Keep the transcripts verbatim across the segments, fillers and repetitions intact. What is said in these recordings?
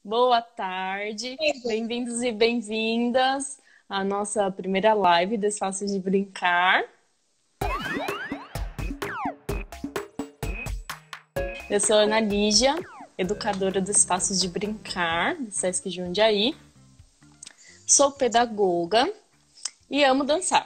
Boa tarde, bem-vindos e bem-vindas à nossa primeira live do Espaço de Brincar. Eu sou a Ana Lígia, educadora do Espaço de Brincar, do Sesc Jundiaí. Sou pedagoga e amo dançar.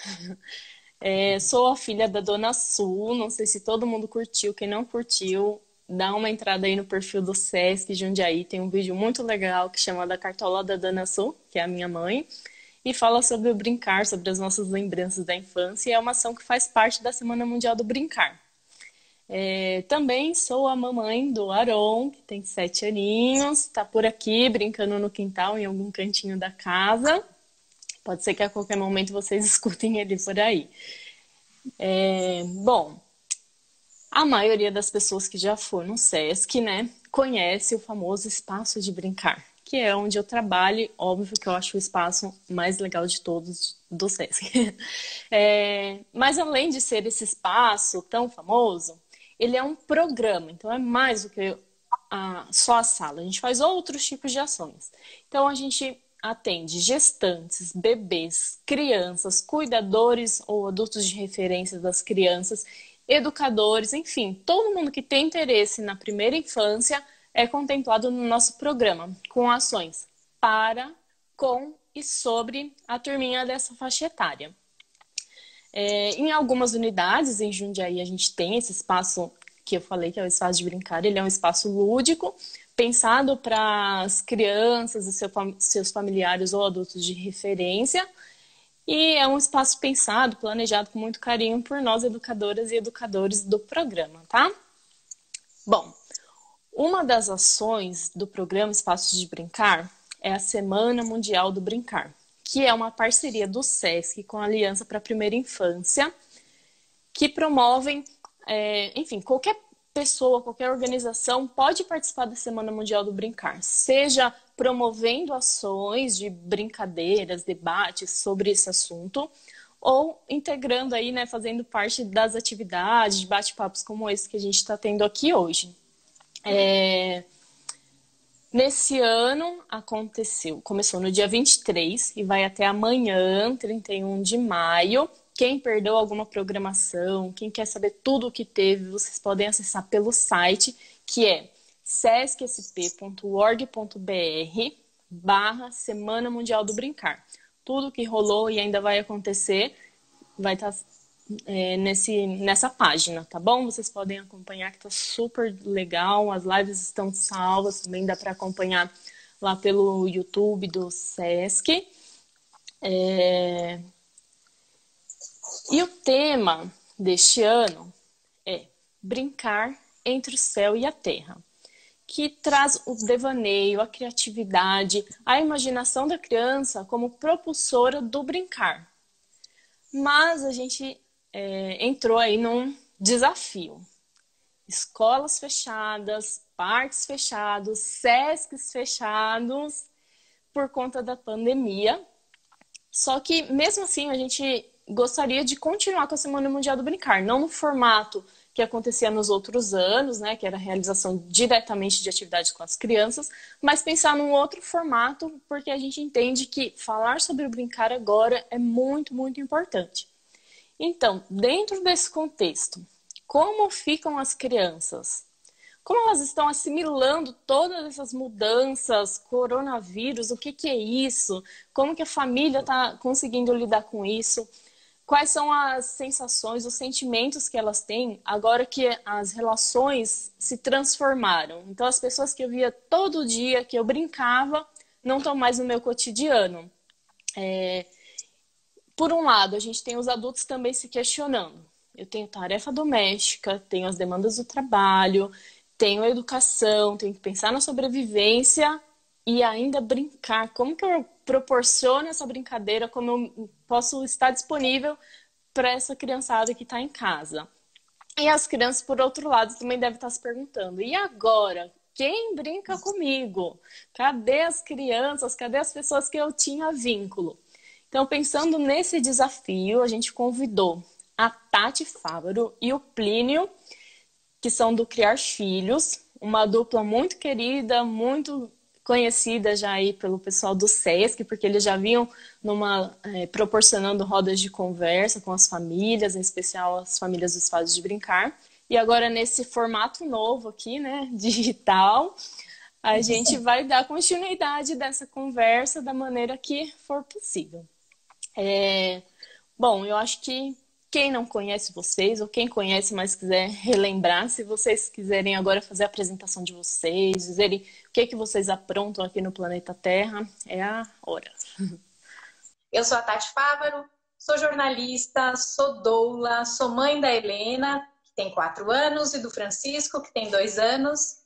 É, sou a filha da Dona Su, não sei se todo mundo curtiu, quem não curtiu, dá uma entrada aí no perfil do Sesc Jundiaí, tem um vídeo muito legal que chama Da Cartola da Dona Su, que é a minha mãe, e fala sobre o brincar, sobre as nossas lembranças da infância, e é uma ação que faz parte da Semana Mundial do Brincar. É, também sou a mamãe do Aron, que tem sete aninhos, está por aqui brincando no quintal, em algum cantinho da casa. Pode ser que a qualquer momento vocês escutem ele por aí. É, bom, a maioria das pessoas que já foram no Sesc, né, conhece o famoso Espaço de Brincar, que é onde eu trabalho. Óbvio que eu acho o espaço mais legal de todos do Sesc. É, mas além de ser esse espaço tão famoso, ele é um programa, então é mais do que a, só a sala. A gente faz outros tipos de ações. Então a gente atende gestantes, bebês, crianças, cuidadores ou adultos de referência das crianças, educadores, enfim, todo mundo que tem interesse na primeira infância é contemplado no nosso programa, com ações para, com e sobre a turminha dessa faixa etária. É, em algumas unidades, em Jundiaí, a gente tem esse espaço que eu falei que é o espaço de brincar, ele é um espaço lúdico, pensado para as crianças e seu, seus familiares ou adultos de referência. E é um espaço pensado, planejado com muito carinho por nós, educadoras e educadores do programa, tá? Bom, uma das ações do programa Espaços de Brincar é a Semana Mundial do Brincar, que é uma parceria do Sesc com a Aliança para a Primeira Infância, que promovem, é, enfim, qualquer pessoa, qualquer organização pode participar da Semana Mundial do Brincar, seja promovendo ações de brincadeiras, debates sobre esse assunto, ou integrando aí, né, fazendo parte das atividades, de bate-papos como esse que a gente está tendo aqui hoje. É... Nesse ano aconteceu, começou no dia vinte e três e vai até amanhã, trinta e um de maio. Quem perdeu alguma programação, quem quer saber tudo o que teve, vocês podem acessar pelo site, que é sescsp.org.br barra Semana Mundial do Brincar. Tudo que rolou e ainda vai acontecer vai estar é, nesse, nessa página, tá bom? Vocês podem acompanhar, que tá super legal, as lives estão salvas, também dá para acompanhar lá pelo YouTube do Sesc. É... E o tema deste ano é Brincar entre o Céu e a Terra, que traz o devaneio, a criatividade, a imaginação da criança como propulsora do brincar. Mas a gente é, entrou aí num desafio. Escolas fechadas, parques fechados, Sescs fechados por conta da pandemia. Só que, mesmo assim, a gente gostaria de continuar com a Semana Mundial do Brincar, não no formato que acontecia nos outros anos, né, que era a realização diretamente de atividades com as crianças, mas pensar num outro formato, porque a gente entende que falar sobre o brincar agora é muito, muito importante. Então, dentro desse contexto, como ficam as crianças? Como elas estão assimilando todas essas mudanças, coronavírus, o que, que é isso? Como que a família está conseguindo lidar com isso? Quais são as sensações, os sentimentos que elas têm agora que as relações se transformaram? Então, as pessoas que eu via todo dia, que eu brincava, não estão mais no meu cotidiano. É... Por um lado, a gente tem os adultos também se questionando. Eu tenho tarefa doméstica, tenho as demandas do trabalho, tenho a educação, tenho que pensar na sobrevivência e ainda brincar. Como que eu proporciono essa brincadeira? Como eu posso estar disponível para essa criançada que está em casa? E as crianças, por outro lado, também devem estar se perguntando: e agora? Quem brinca comigo? Cadê as crianças? Cadê as pessoas que eu tinha vínculo? Então, pensando nesse desafio, a gente convidou a Tati Fávaro e o Plínio, que são do Criar Filhos, uma dupla muito querida, muito conhecida já aí pelo pessoal do SESC, porque eles já vinham numa, é, proporcionando rodas de conversa com as famílias, em especial as famílias dos Fases de Brincar. E agora nesse formato novo aqui, né, digital, a gente vai dar continuidade dessa conversa da maneira que for possível. É, bom, eu acho que quem não conhece vocês, ou quem conhece, mas quiser relembrar, se vocês quiserem agora fazer a apresentação de vocês, dizerem o que, que vocês aprontam aqui no planeta Terra, é a hora. Eu sou a Tati Fávaro, sou jornalista, sou doula, sou mãe da Helena, que tem quatro anos, e do Francisco, que tem dois anos.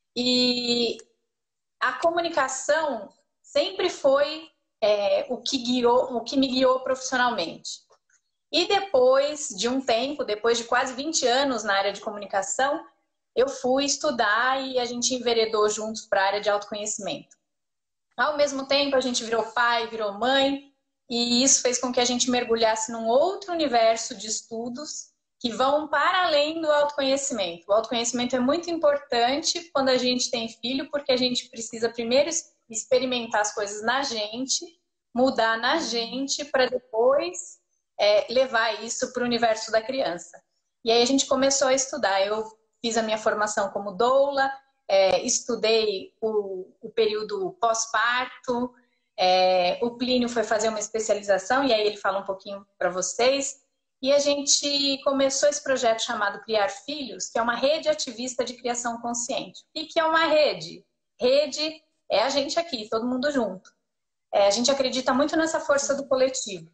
E a comunicação sempre foi é, o que guiou, o que me guiou profissionalmente. E depois de um tempo, depois de quase vinte anos na área de comunicação, eu fui estudar e a gente enveredou juntos para a área de autoconhecimento. Ao mesmo tempo, a gente virou pai, virou mãe, e isso fez com que a gente mergulhasse num outro universo de estudos que vão para além do autoconhecimento. O autoconhecimento é muito importante quando a gente tem filho, porque a gente precisa primeiro experimentar as coisas na gente, mudar na gente, para depois é, levar isso para o universo da criança. E aí a gente começou a estudar. Eu fiz a minha formação como doula, é, estudei o, o período pós-parto, é, o Plínio foi fazer uma especialização, e aí ele fala um pouquinho para vocês. E a gente começou esse projeto chamado Criar Filhos, que é uma rede ativista de criação consciente. E que é uma rede? Rede é a gente aqui, todo mundo junto. É, a gente acredita muito nessa força do coletivo.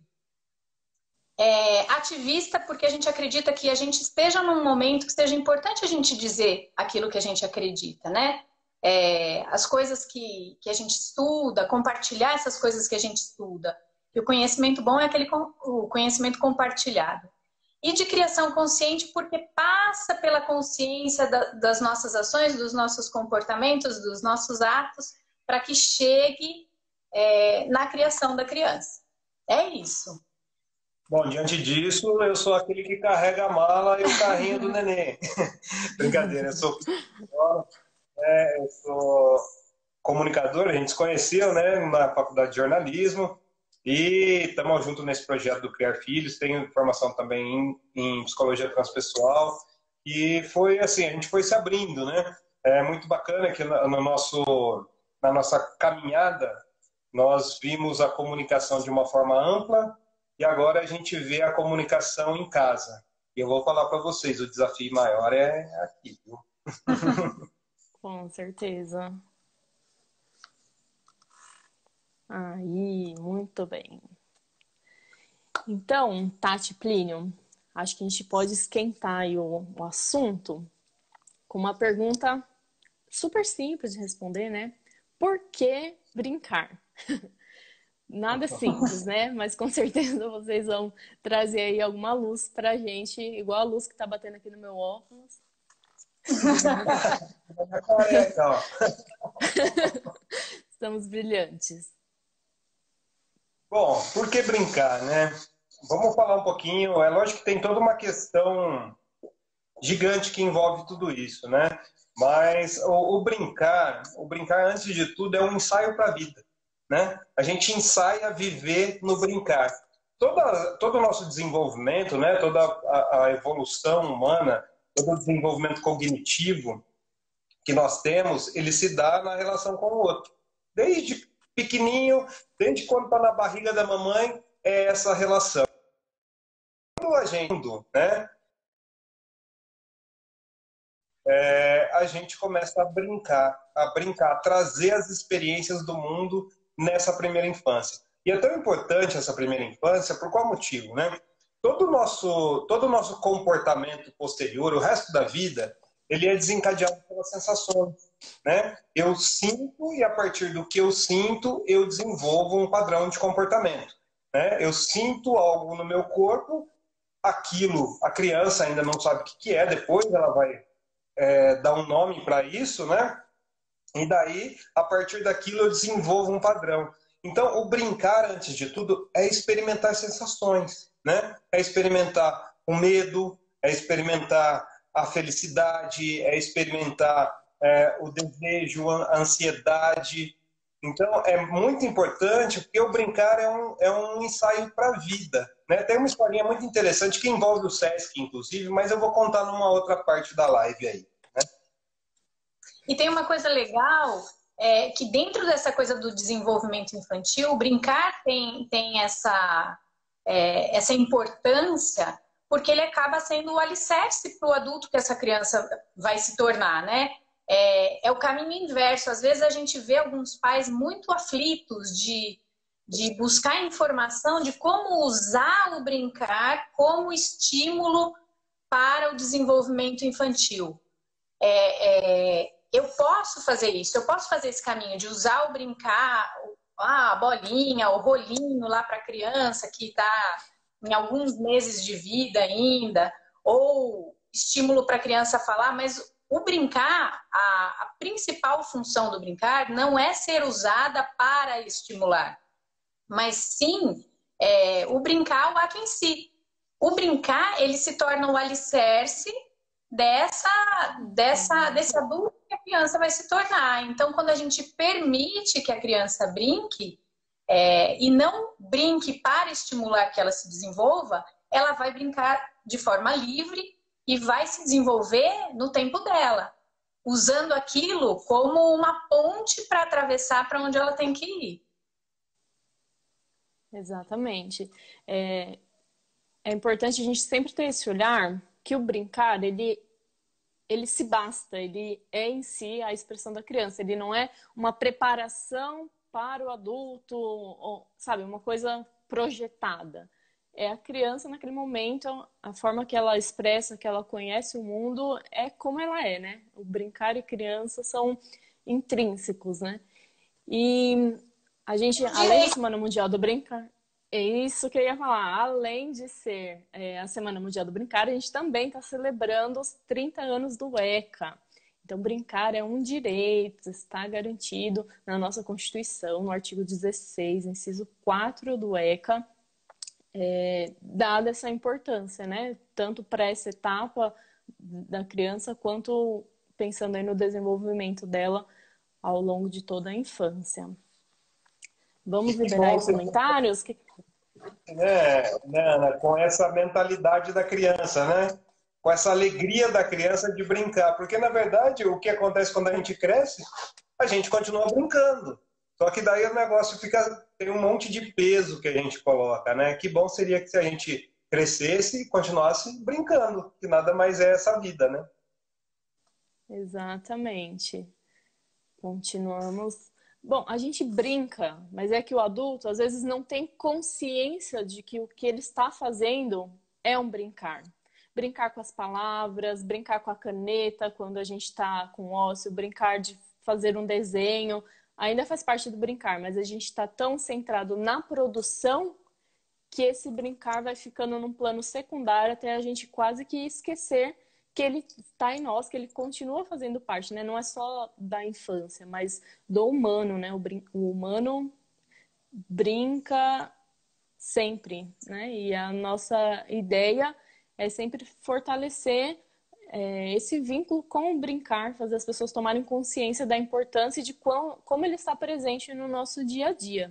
É, ativista porque a gente acredita que a gente esteja num momento que seja importante a gente dizer aquilo que a gente acredita, né? É, as coisas que, que a gente estuda, compartilhar essas coisas que a gente estuda. E o conhecimento bom é aquele o conhecimento compartilhado. E de criação consciente porque passa pela consciência da, das nossas ações, dos nossos comportamentos, dos nossos atos, para que chegue é, na criação da criança. É isso. Bom, diante disso, eu sou aquele que carrega a mala e o carrinho do neném. Brincadeira, eu sou é, eu sou comunicador, a gente se conheceu, né, na faculdade de jornalismo e estamos juntos nesse projeto do Criar Filhos. Tenho formação também em, em psicologia transpessoal e foi assim, a gente foi se abrindo, né? É muito bacana que no nosso, na nossa caminhada nós vimos a comunicação de uma forma ampla. E agora a gente vê a comunicação em casa. E eu vou falar para vocês, o desafio maior é aqui, viu? Com certeza. Aí, muito bem. Então, Tati, Plínio, acho que a gente pode esquentar aí o, o assunto com uma pergunta super simples de responder, né? Por que brincar? Nada simples, né? Mas com certeza vocês vão trazer aí alguma luz pra gente, igual a luz que tá batendo aqui no meu óculos. Estamos brilhantes. Bom, por que brincar, né? Vamos falar um pouquinho. É lógico que tem toda uma questão gigante que envolve tudo isso, né? Mas o, o brincar, o brincar, antes de tudo, é um ensaio para a vida. Né? A gente ensaia a viver no brincar. Toda, todo o nosso desenvolvimento, né? Toda a, a evolução humana, todo o desenvolvimento cognitivo que nós temos, ele se dá na relação com o outro. Desde pequenininho, desde quando está na barriga da mamãe, é essa relação. Quando a gente, né? É, a gente começa a brincar, a brincar, a trazer as experiências do mundo nessa primeira infância. E é tão importante essa primeira infância, por qual motivo, né? Todo o nosso, todo o nosso comportamento posterior, o resto da vida, ele é desencadeado pelas sensações, né? Eu sinto e a partir do que eu sinto, eu desenvolvo um padrão de comportamento, né? Eu sinto algo no meu corpo, aquilo, a criança ainda não sabe o que é, depois ela vai é, dar um nome para isso, né? E daí, a partir daquilo, eu desenvolvo um padrão. Então, o brincar, antes de tudo, é experimentar sensações, né? É experimentar o medo, é experimentar a felicidade, é experimentar é, o desejo, a ansiedade. Então, é muito importante, porque o brincar é um, é um ensaio para a vida, né? Tem uma historinha muito interessante que envolve o Sesc, inclusive, mas eu vou contar numa outra parte da live aí. Né? E tem uma coisa legal, é, que dentro dessa coisa do desenvolvimento infantil, o brincar tem, tem essa, é, essa importância, porque ele acaba sendo o alicerce para o adulto que essa criança vai se tornar, né? É, é o caminho inverso. Às vezes a gente vê alguns pais muito aflitos de, de buscar informação de como usar o brincar como estímulo para o desenvolvimento infantil. É, é, eu posso fazer isso, eu posso fazer esse caminho de usar o brincar, a bolinha, o rolinho lá para a criança que está em alguns meses de vida ainda, ou estímulo para a criança falar, mas o brincar, a, a principal função do brincar não é ser usada para estimular, mas sim é, o brincar, o ato em si. O brincar, ele se torna o alicerce dessa, dessa, desse adulto que a criança vai se tornar. Então, quando a gente permite que a criança brinque, é, e não brinque para estimular que ela se desenvolva, ela vai brincar de forma livre e vai se desenvolver no tempo dela, usando aquilo como uma ponte para atravessar para onde ela tem que ir. Exatamente. É, é importante a gente sempre ter esse olhar que o brincar, ele, ele se basta, ele é em si a expressão da criança, ele não é uma preparação para o adulto, ou, sabe, uma coisa projetada. É a criança naquele momento, a forma que ela expressa, que ela conhece o mundo, é como ela é, né? O brincar e criança são intrínsecos, né? E a gente, além da Semana Mundial do Brincar, é isso que eu ia falar, além de ser é, a Semana Mundial do Brincar, a gente também está celebrando os trinta anos do ECA. Então, brincar é um direito, está garantido na nossa Constituição, no artigo dezesseis, inciso quatro do ECA, É, dada essa importância, né? Tanto para essa etapa da criança, quanto pensando aí no desenvolvimento dela ao longo de toda a infância. Vamos liberar os comentários? Que... É, né, Ana, com essa mentalidade da criança, né? Com essa alegria da criança de brincar. Porque, na verdade, o que acontece quando a gente cresce, a gente continua brincando. Só que daí o negócio fica... Tem um monte de peso que a gente coloca, né? Que bom seria que se a gente crescesse e continuasse brincando, que nada mais é essa vida, né? Exatamente. Continuamos. Bom, a gente brinca, mas é que o adulto às vezes não tem consciência de que o que ele está fazendo é um brincar. Brincar com as palavras, brincar com a caneta quando a gente está com ócio, brincar de fazer um desenho. Ainda faz parte do brincar, mas a gente está tão centrado na produção que esse brincar vai ficando num plano secundário até a gente quase que esquecer que ele está em nós, que ele continua fazendo parte, né? Não é só da infância, mas do humano, né? O, brin... o humano brinca sempre, né? E a nossa ideia é sempre fortalecer É, esse vínculo com o brincar, fazer as pessoas tomarem consciência da importância de quão, como ele está presente no nosso dia a dia.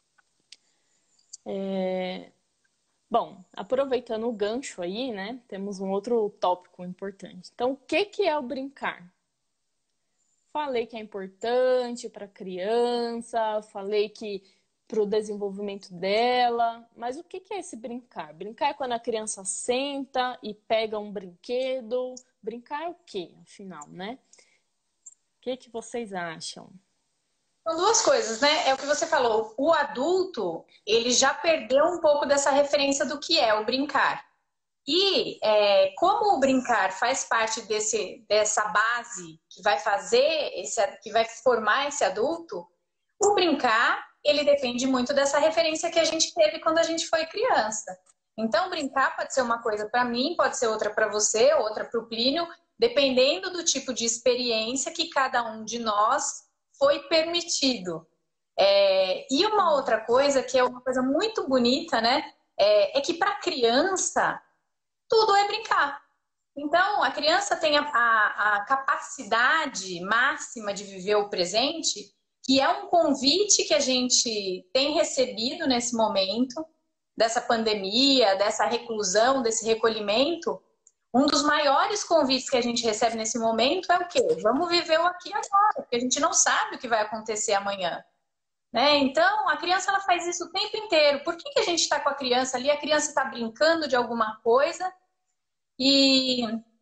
É... Bom, aproveitando o gancho aí, né, temos um outro tópico importante. Então, o que, que é o brincar? Falei que é importante para a criança, falei que para o desenvolvimento dela, mas o que é esse brincar? Brincar é quando a criança senta e pega um brinquedo. Brincar é o quê, afinal, né? O que, que vocês acham? São duas coisas, né? É o que você falou. O adulto, ele já perdeu um pouco dessa referência do que é o brincar. E é, como o brincar faz parte desse, dessa base que vai fazer, esse, que vai formar esse adulto, o brincar, ele depende muito dessa referência que a gente teve quando a gente foi criança. Então, brincar pode ser uma coisa para mim, pode ser outra para você, outra para o Plínio, dependendo do tipo de experiência que cada um de nós foi permitido. É, e uma outra coisa, que é uma coisa muito bonita, né? É, é que para criança, tudo é brincar. Então, a criança tem a, a, a capacidade máxima de viver o presente, que é um convite que a gente tem recebido nesse momento, dessa pandemia, dessa reclusão, desse recolhimento. Um dos maiores convites que a gente recebe nesse momento é o quê? Vamos viver o aqui e agora, porque a gente não sabe o que vai acontecer amanhã. Né? Então, a criança ela faz isso o tempo inteiro. Por que, que a gente está com a criança ali? A criança está brincando de alguma coisa e,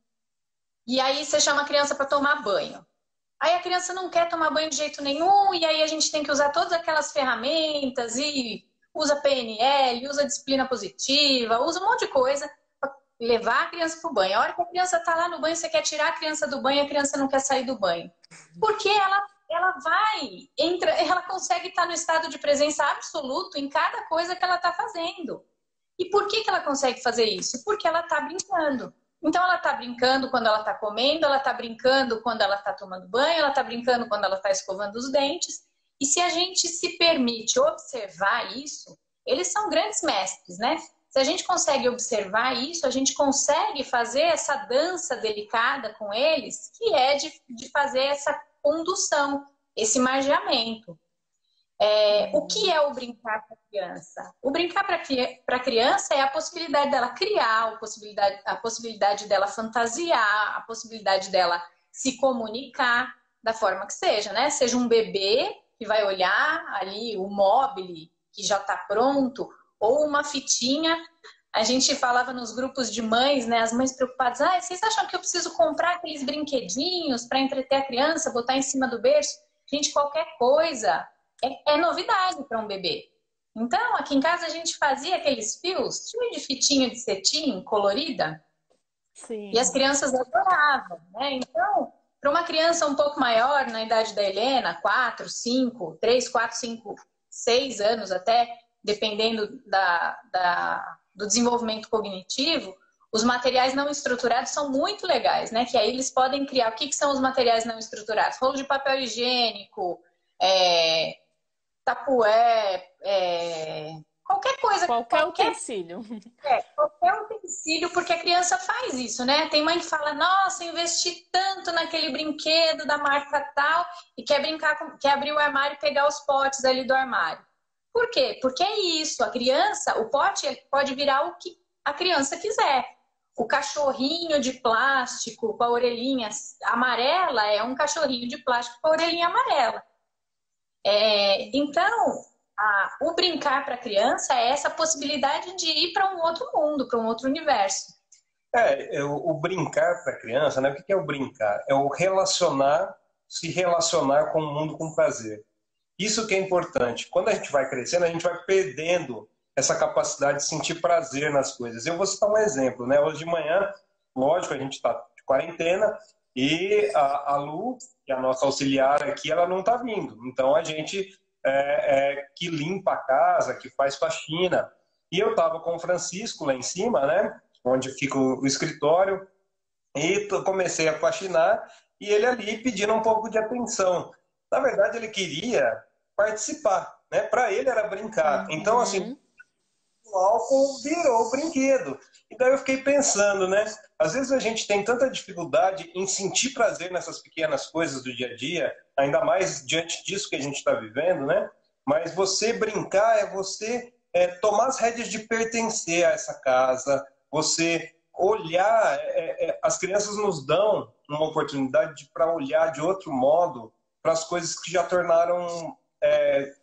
e aí você chama a criança para tomar banho. Aí a criança não quer tomar banho de jeito nenhum e aí a gente tem que usar todas aquelas ferramentas e usa P N L, usa disciplina positiva, usa um monte de coisa para levar a criança para o banho. A hora que a criança está lá no banho, você quer tirar a criança do banho e a criança não quer sair do banho. Porque ela ela vai, entra, ela consegue estar no estado de presença absoluto em cada coisa que ela está fazendo. E por que, que ela consegue fazer isso? Porque ela está brincando. Então ela está brincando quando ela está comendo, ela está brincando quando ela está tomando banho, ela está brincando quando ela está escovando os dentes. E se a gente se permite observar isso, eles são grandes mestres, né? Se a gente consegue observar isso, a gente consegue fazer essa dança delicada com eles, que é de, de fazer essa condução, esse margeamento. É, o que é o brincar para a criança? O brincar para a criança é a possibilidade dela criar, a possibilidade, a possibilidade dela fantasiar, a possibilidade dela se comunicar da forma que seja, né? Seja um bebê que vai olhar ali o mobile que já está pronto, ou uma fitinha. A gente falava nos grupos de mães, né? As mães preocupadas, ah, vocês acham que eu preciso comprar aqueles brinquedinhos para entreter a criança, botar em cima do berço? Gente, qualquer coisa é, é novidade para um bebê. Então, aqui em casa a gente fazia aqueles fios, tipo de fitinha de cetim colorida. Sim. E as crianças adoravam, né? Então, para uma criança um pouco maior, na idade da Helena, quatro, cinco, três, quatro, cinco, seis anos até, dependendo da, da, do desenvolvimento cognitivo, os materiais não estruturados são muito legais, né? Que aí eles podem criar. O que, que são os materiais não estruturados? Rolo de papel higiênico, é, tapué, é, qualquer coisa. Qualquer, qualquer utensílio. É, qualquer utensílio, porque a criança faz isso, né? Tem mãe que fala, nossa, investi tanto naquele brinquedo da marca tal, e quer brincar, com, quer abrir o armário e pegar os potes ali do armário. Por quê? Porque é isso, a criança, o pote pode virar o que a criança quiser. O cachorrinho de plástico com a orelhinha amarela é um cachorrinho de plástico com a orelhinha amarela. É, então, a, o brincar para a criança é essa possibilidade de ir para um outro mundo, para um outro universo. É, o, o brincar para a criança, né? O que é o brincar? É o relacionar, se relacionar com o mundo com prazer. Isso que é importante. Quando a gente vai crescendo, a gente vai perdendo essa capacidade de sentir prazer nas coisas. Eu vou citar um exemplo, né? Hoje de manhã, lógico, a gente está de quarentena e a, a Lu, que é a nossa auxiliar aqui, ela não está vindo. Então a gente é, é, que limpa a casa, que faz faxina. E eu estava com o Francisco lá em cima, né? Onde fica o, o escritório, e comecei a faxinar e ele ali pedindo um pouco de atenção. Na verdade, ele queria participar, né? Para ele era brincar. Uhum. Então, assim, o álcool virou o brinquedo. Então eu fiquei pensando, né? Às vezes a gente tem tanta dificuldade em sentir prazer nessas pequenas coisas do dia a dia, ainda mais diante disso que a gente está vivendo, né? Mas você brincar é você é, tomar as rédeas de pertencer a essa casa, você olhar, é, é, as crianças nos dão uma oportunidade para olhar de outro modo para as coisas que já tornaram é,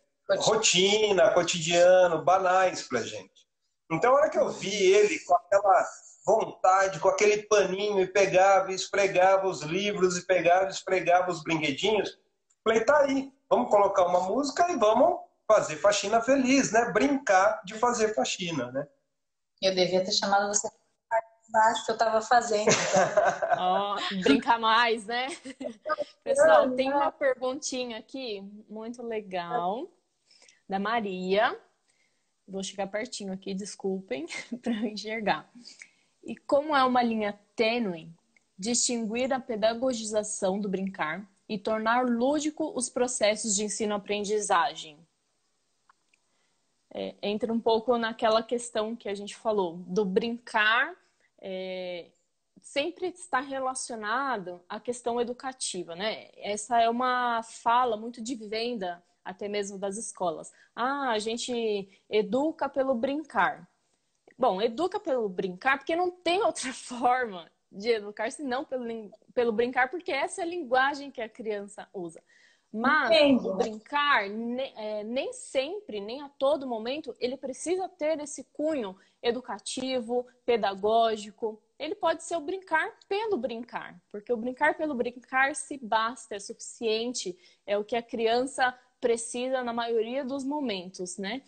rotina, cotidiano, banais para a gente. Então, a hora que eu vi ele com aquela vontade, com aquele paninho, e pegava e esfregava os livros, e pegava e esfregava os brinquedinhos, falei, tá aí, vamos colocar uma música e vamos fazer faxina feliz, né? Brincar de fazer faxina, né? Eu devia ter chamado você embaixo que eu estava fazendo. Então. Oh, brincar mais, né? Pessoal, tem uma perguntinha aqui, muito legal, da Maria. Vou chegar pertinho aqui, desculpem, para eu enxergar. E como é uma linha tênue, distinguir a pedagogização do brincar e tornar lúdico os processos de ensino-aprendizagem? É, entra um pouco naquela questão que a gente falou, do brincar, é, sempre está relacionado à questão educativa, né? Essa é uma fala muito de venda, até mesmo das escolas. Ah, a gente educa pelo brincar. Bom, educa pelo brincar, porque não tem outra forma de educar senão pelo, pelo brincar, porque essa é a linguagem que a criança usa. Mas Entendo. o brincar, ne- é, nem sempre, nem a todo momento, ele precisa ter esse cunho educativo, pedagógico. Ele pode ser o brincar pelo brincar, porque o brincar pelo brincar se basta, é suficiente, é o que a criança precisa na maioria dos momentos, né?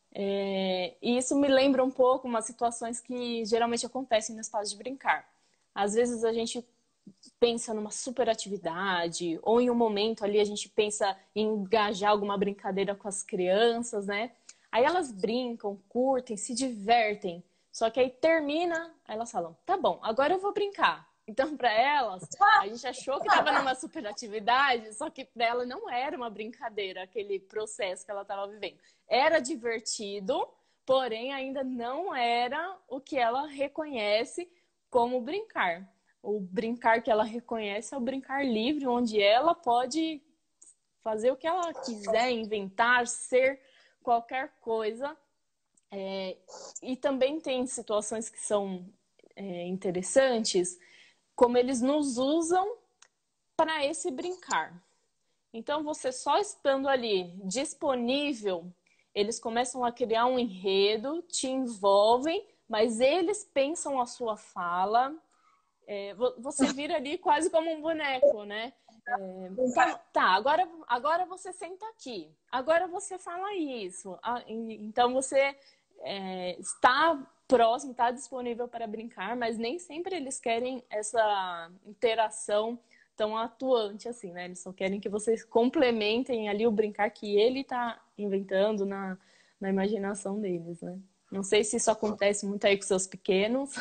É, e isso me lembra um pouco umas situações que geralmente acontecem no espaço de brincar. Às vezes a gente pensa numa super atividade, ou em um momento ali a gente pensa em engajar alguma brincadeira com as crianças, né? Aí elas brincam, curtem, se divertem. Só que aí termina, aí elas falam, tá bom, agora eu vou brincar. Então, para elas, a gente achou que estava numa super atividade, só que para ela não era uma brincadeira, aquele processo que ela estava vivendo. Era divertido, porém ainda não era o que ela reconhece como brincar. O brincar que ela reconhece é o brincar livre, onde ela pode fazer o que ela quiser, inventar, ser qualquer coisa. É, e também tem situações que são é, interessantes, como eles nos usam para esse brincar. Então, você só estando ali disponível, eles começam a criar um enredo, te envolvem, mas eles pensam a sua fala. É, você vira ali quase como um boneco, né? É, tá, tá, agora, agora você senta aqui. Agora você fala isso. Ah, então você é, está próximo, está disponível para brincar, mas nem sempre eles querem essa interação tão atuante assim, né? Eles só querem que vocês complementem ali o brincar que ele está inventando na, na imaginação deles, né? Não sei se isso acontece muito aí com seus pequenos.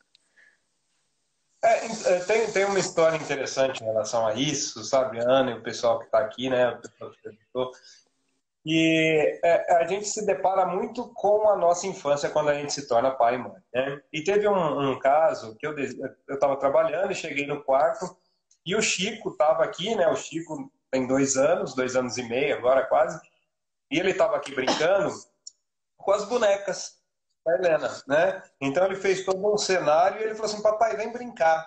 É, é, tem, tem uma história interessante em relação a isso, sabe, Ana e o pessoal que está aqui, né, o pessoal que perguntou. E é, a gente se depara muito com a nossa infância quando a gente se torna pai e mãe, né? E teve um, um caso que eu eu estava trabalhando e cheguei no quarto e o Chico estava aqui, né? O Chico tem dois anos, dois anos e meio agora quase, e ele estava aqui brincando com as bonecas da Helena, né? Então ele fez todo um cenário e ele falou assim, papai, vem brincar.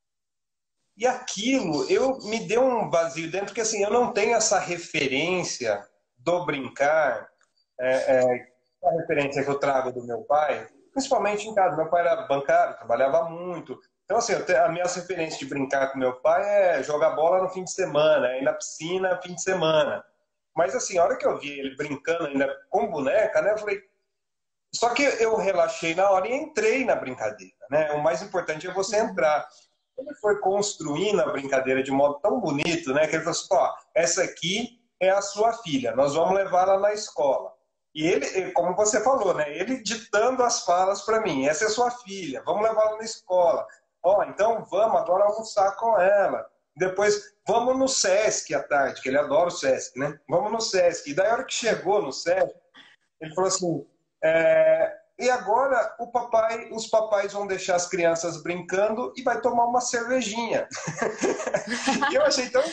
E aquilo, eu me deu um vazio dentro, porque assim, eu não tenho essa referência do brincar, é, é, a referência que eu trago do meu pai, principalmente em casa. Meu pai era bancário, trabalhava muito. Então, assim, eu tenho, a minha referência de brincar com meu pai é jogar bola no fim de semana, ir na piscina no fim de semana. Mas, assim, a hora que eu vi ele brincando ainda com boneca, né, eu falei... Só que eu relaxei na hora e entrei na brincadeira, né? O mais importante é você entrar. Ele foi construindo a brincadeira de modo tão bonito, né? Que ele falou assim, ó, essa aqui é a sua filha, nós vamos levá-la na escola. E ele, como você falou, né? Ele ditando as falas para mim, essa é sua filha, vamos levá-la na escola. Ó, então vamos agora almoçar com ela. Depois, vamos no Sesc à tarde, que ele adora o Sesc, né? Vamos no Sesc. E daí, a hora que chegou no Sesc, ele falou assim, é, e agora o papai, os papais vão deixar as crianças brincando e vai tomar uma cervejinha. E eu achei tão...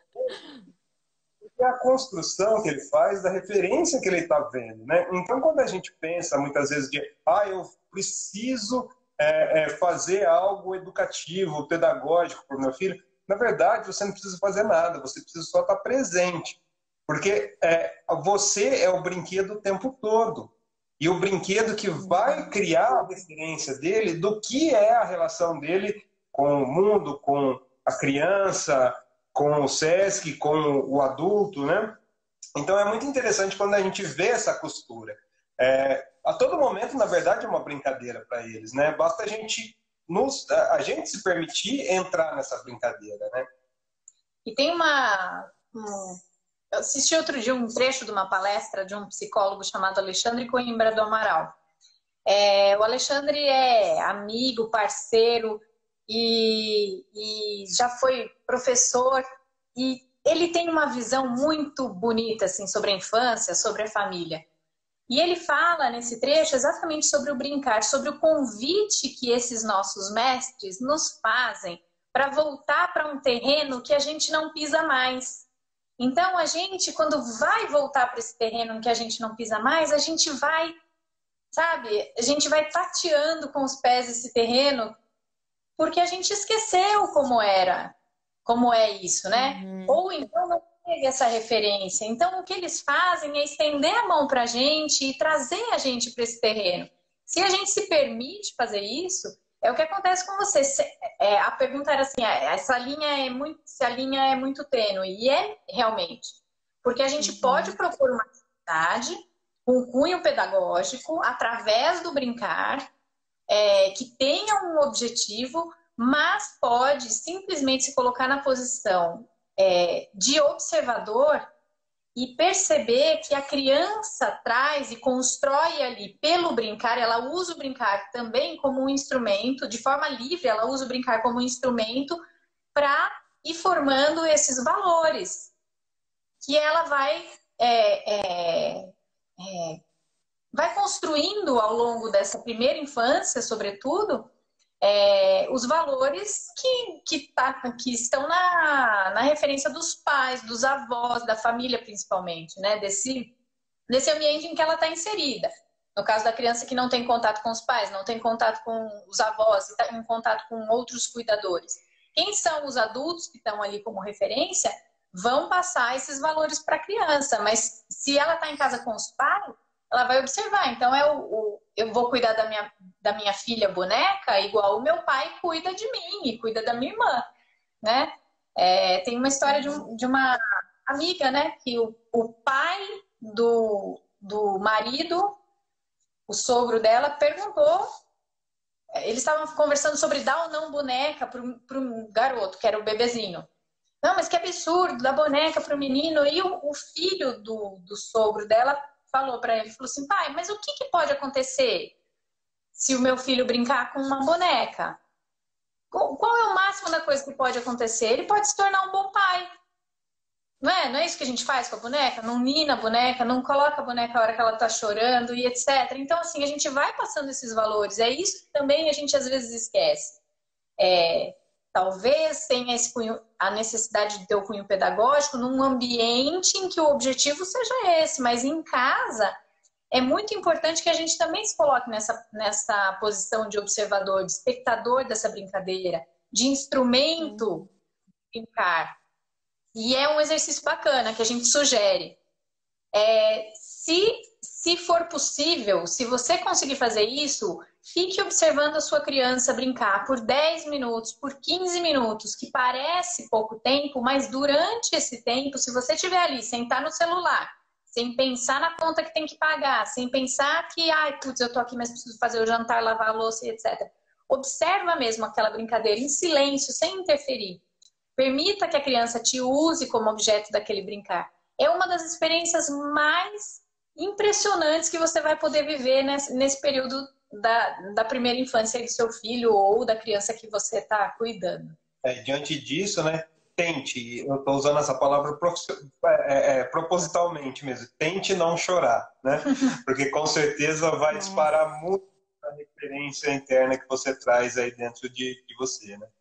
É a construção que ele faz da referência que ele está vendo, né? Então, quando a gente pensa muitas vezes de, ah, eu preciso é, é, fazer algo educativo, pedagógico para o meu filho, na verdade, você não precisa fazer nada, você precisa só estar presente. Porque é, você é o brinquedo o tempo todo. E o brinquedo que vai criar a referência dele do que é a relação dele com o mundo, com a criança, com o Sesc, com o adulto, né? Então é muito interessante quando a gente vê essa costura. É, a todo momento, na verdade, é uma brincadeira para eles, né? Basta a gente, nos, a gente se permitir entrar nessa brincadeira, né? E tem uma... Um... Eu assisti outro dia um trecho de uma palestra de um psicólogo chamado Alexandre Coimbra do Amaral. É, o Alexandre é amigo, parceiro e, e já foi professor e ele tem uma visão muito bonita assim, sobre a infância, sobre a família. E ele fala nesse trecho exatamente sobre o brincar, sobre o convite que esses nossos mestres nos fazem para voltar para um terreno que a gente não pisa mais. Então, a gente, quando vai voltar para esse terreno que a gente não pisa mais, a gente vai, sabe, a gente vai tateando com os pés esse terreno, porque a gente esqueceu como era, como é isso, né? Uhum. Ou então não teve essa referência. Então, o que eles fazem é estender a mão para a gente e trazer a gente para esse terreno. Se a gente se permite fazer isso, é o que acontece com você. É, a pergunta era assim, essa linha é muito, se a linha é muito tênue. E é realmente. Porque a gente uhum. pode propor uma atividade com cunho pedagógico, através do brincar, é, que tenha um objetivo, mas pode simplesmente se colocar na posição é, de observador e perceber que a criança traz e constrói ali pelo brincar, ela usa o brincar também como um instrumento, de forma livre, ela usa o brincar como um instrumento para ir formando esses valores que ela vai, é, é, é, vai construindo ao longo dessa primeira infância, sobretudo, É, os valores que, que, tá, que estão na, na referência dos pais, dos avós, da família principalmente, né? Desse, desse ambiente em que ela está inserida. No caso da criança que não tem contato com os pais, não tem contato com os avós, está em contato com outros cuidadores. Quem são os adultos que estão ali como referência vão passar esses valores para a criança, mas se ela está em casa com os pais, ela vai observar. Então, é o, o, eu vou cuidar da minha, da minha filha boneca igual o meu pai cuida de mim e cuida da minha irmã, né? É, tem uma história de, um, de uma amiga, né? Que o, o pai do, do marido, o sogro dela, perguntou... Eles estavam conversando sobre dar ou não boneca para um garoto, que era o bebezinho. Não, mas que absurdo, dar boneca para o menino. E o, o filho do, do sogro dela... falou para ele, falou assim, pai, mas o que, que pode acontecer se o meu filho brincar com uma boneca? Qual é o máximo da coisa que pode acontecer? Ele pode se tornar um bom pai. Não é? Não é isso que a gente faz com a boneca? Não nina a boneca, não coloca a boneca a hora que ela está chorando e etcétera. Então, assim, a gente vai passando esses valores. É isso que também a gente às vezes esquece. É... Talvez tenha esse cunho, a necessidade de ter o cunho pedagógico num ambiente em que o objetivo seja esse, mas em casa é muito importante que a gente também se coloque nessa, nessa posição de observador, de espectador dessa brincadeira, de instrumento de brincar. E é um exercício bacana que a gente sugere. É, se, se for possível, se você conseguir fazer isso, fique observando a sua criança brincar por dez minutos, por quinze minutos, que parece pouco tempo, mas durante esse tempo, se você estiver ali, sentar no celular, sem pensar na conta que tem que pagar, sem pensar que, ai, putz, eu tô aqui, mas preciso fazer o jantar, lavar a louça e etcétera. Observa mesmo aquela brincadeira em silêncio, sem interferir. Permita que a criança te use como objeto daquele brincar. É uma das experiências mais impressionantes que você vai poder viver nesse, nesse período da, da primeira infância do seu filho ou da criança que você está cuidando. É, diante disso, né, tente, eu estou usando essa palavra é, é, propositalmente mesmo, tente não chorar, né? Porque com certeza vai disparar muito a referência interna que você traz aí dentro de, de você, né?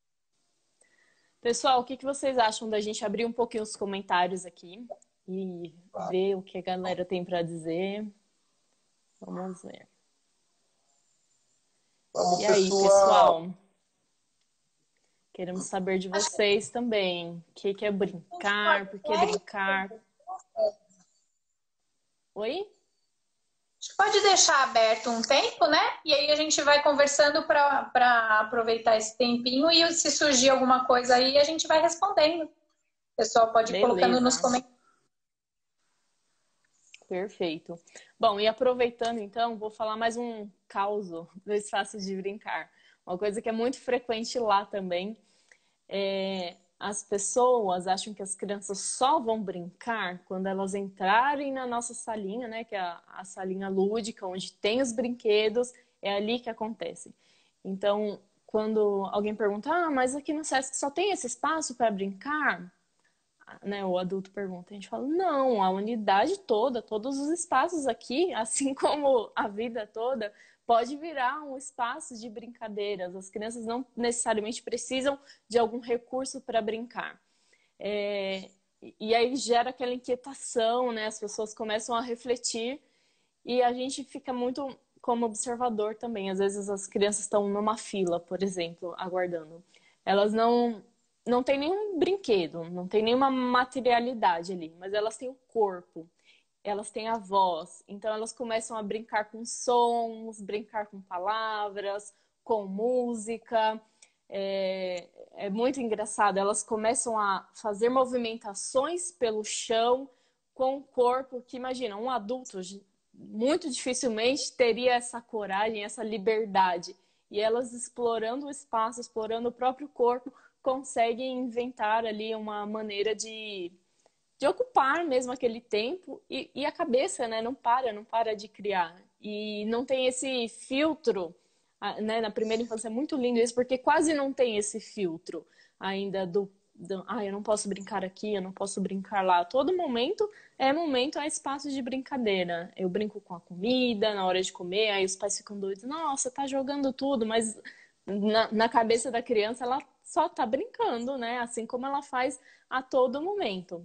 Pessoal, o que, que vocês acham da gente abrir um pouquinho os comentários aqui e claro. ver o que a galera tem para dizer? Vamos ver. Vamos, e aí, pessoal? pessoal? Queremos saber de vocês também. O que, que é brincar? Por que brincar? Oi? A gente pode deixar aberto um tempo, né? E aí a gente vai conversando para aproveitar esse tempinho e se surgir alguma coisa aí, a gente vai respondendo. O pessoal pode ir Beleza. colocando nos comentários. Perfeito. Bom, e aproveitando então, vou falar mais um causo do Espaço de Brincar. Uma coisa que é muito frequente lá também é... As pessoas acham que as crianças só vão brincar quando elas entrarem na nossa salinha, né? Que é a, a salinha lúdica, onde tem os brinquedos, é ali que acontece. Então, quando alguém pergunta, ah, mas aqui no Sesc só tem esse espaço para brincar? né, o adulto pergunta, a gente fala, não, a unidade toda, todos os espaços aqui, assim como a vida toda, pode virar um espaço de brincadeiras. As crianças não necessariamente precisam de algum recurso para brincar. É, e aí gera aquela inquietação, né? As pessoas começam a refletir e a gente fica muito como observador também. Às vezes as crianças estão numa fila, por exemplo, aguardando. Elas não, não têm nenhum brinquedo, não tem nenhuma materialidade ali, mas elas têm o corpo. Elas têm a voz, então elas começam a brincar com sons, brincar com palavras, com música. É, é muito engraçado. Elas começam a fazer movimentações pelo chão com o corpo que, imagina, um adulto muito dificilmente teria essa coragem, essa liberdade. E elas explorando o espaço, explorando o próprio corpo, conseguem inventar ali uma maneira de... de ocupar mesmo aquele tempo e, e a cabeça, né, não para, não para de criar. E não tem esse filtro, né, na primeira infância é muito lindo isso, porque quase não tem esse filtro ainda do, do ah, eu não posso brincar aqui, eu não posso brincar lá. Todo momento é momento, é espaço de brincadeira. Eu brinco com a comida, na hora de comer, aí os pais ficam doidos, nossa, tá jogando tudo, mas na, na cabeça da criança ela só tá brincando, né, assim como ela faz a todo momento.